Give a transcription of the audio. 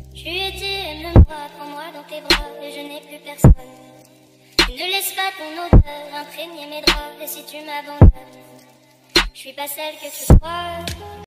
Je lui ai dit, aime-moi, prends-moi dans tes bras, et je n'ai plus personne. Tu ne laisses pas ton odeur imprégner mes draps, et si tu m'abandonnes, je suis pas celle que tu crois.